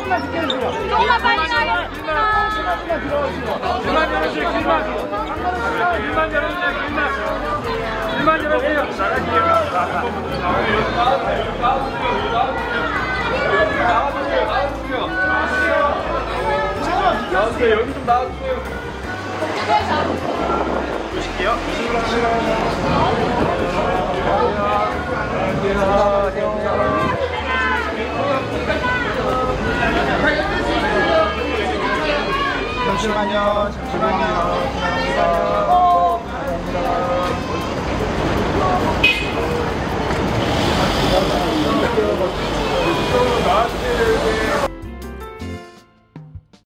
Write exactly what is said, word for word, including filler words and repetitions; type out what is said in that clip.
조금만 늦게 해주세요. 조금만 빨리 가요. 조금만 들어오시고. 길만 열어주세요. 길만. 길만 열어주세요. 길만. 길만 열어주세요. 나갈게요. 나와주세요. 나와주세요. 나와주세요. 여기 좀 나와주세요. 보실게요. 잠시만요. 잠시만요.